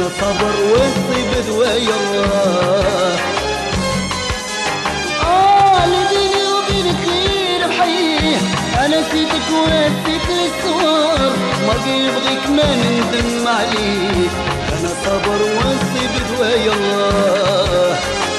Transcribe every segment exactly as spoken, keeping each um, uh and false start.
انا صبر والطيب دوايا الله. اه اللي بيني وبينك غير بحيه، انا نسيتك ونسيت الصور، ما يبغيك ما نندم عليك، انا صبر والطيب دوايا الله.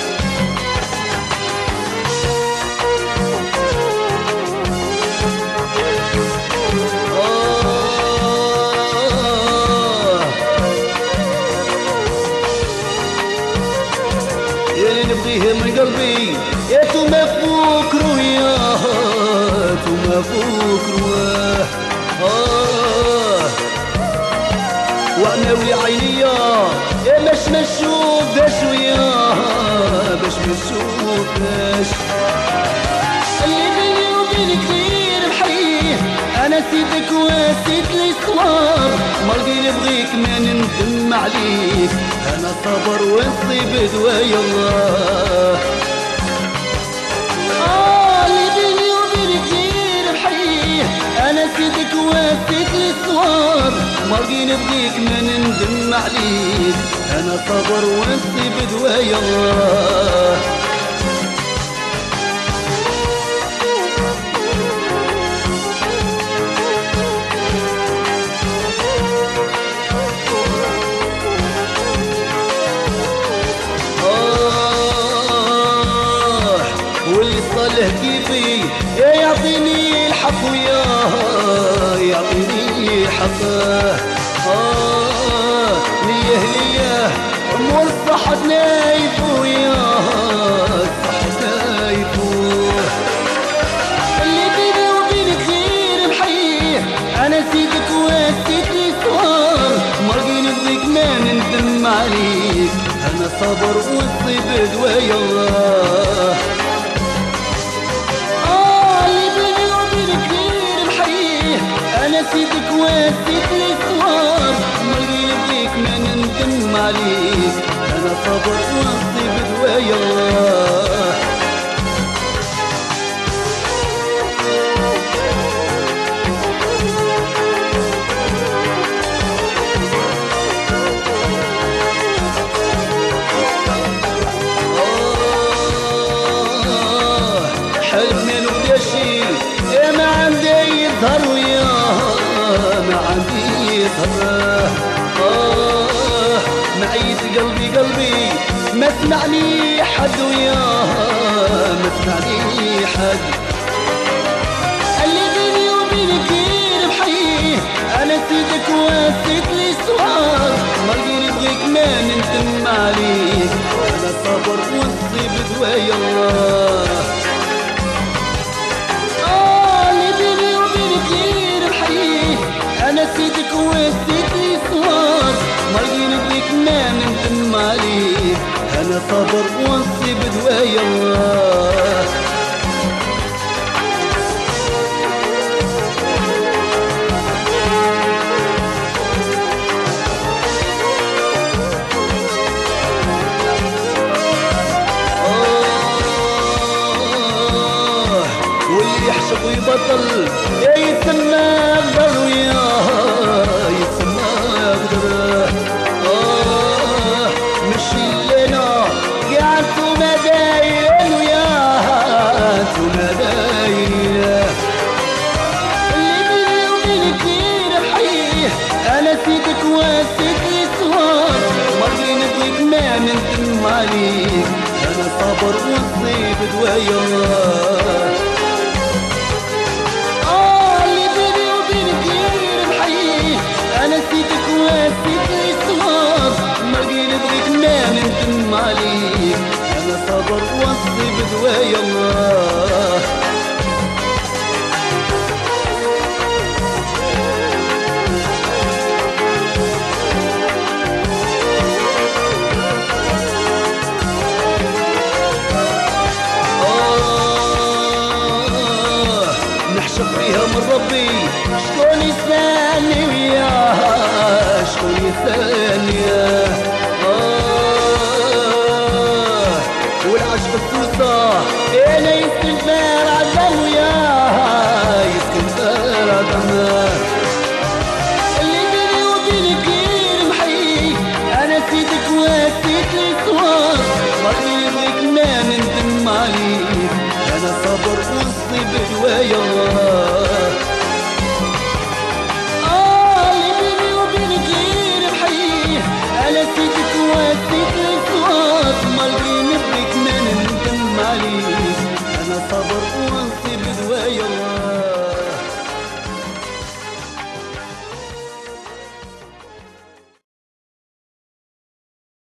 نبغيه من قلبي يا توما فوك روياه، توما فوك رواه آه وعناوي عينيا يا باش ما نشوفهاش وياه، باش ما نشوفهاش. اللي بيني وبينك غير بحيه، انا نسيتك ونسيت الصوار، ما لقي نبغيك ما نندم عليك، انا صبر والطيب دوايا الله. اه اللي بيني وبينك غير بحيه، انا نسيتك ونسيت الصوار، ما لقي نبغيك ما نندم عليك، انا صبر والطيب دوايا الله. صالح كيفي يا يعطيني الحق وياه، يعطيني حقه آه ليه ليه مول الصحة نايف وياه، الصحة نايف. اللي بيني وبينك غير بحيه، أنا نسيتك ونسيت الصوار، ما لقي نبغيك ما نندم عليك، أنا صبر والطيب دوايا الله. أنا نسيتك ونسيت الصوار، ما لقي نبغيك ما نندم عليك، أنا صبر والطيب دوايا الله. آه حلمنا نبدا شي يا ما عندي يظهر وياه، ما عندي يظهر آه معيت قلبي قلبي ما سمعني حد وياه، ما سمعني حد. اللي بيني وبينك غير بحيه، أنا نسيتك ونسيت الصوار، ما لقي نبغيك ما نندم عليك، أنا صبر والطيب دوايا الله. أنا نسيتك ونسيت الصوار، ما لقي نبغيك ما نندم عليك، أنا صبر والطيب دوايا الله. آه واللي يحشق ويبطل يا يتسمى قدر وياه، يتسمى قدر آه مشي لنا قاعد توما داين وياه، توما داين. اللي بيني وبينك غير بحيه، أنا نسيتك ونسيت الصوار، ما لقي نبغيك ما نندم عليك، أنا صبر والطيب دوايا الله. أنا نسيتك ونسيت الصوار، ما لقي نبغيك ما نندم عليك، أنا صبر والطيب دوايا الله. نحشق فيها من ربي شكون يسالني وياه، شكون يسالني آه والعشق السوسة أنا يستنفر عذاب وياه،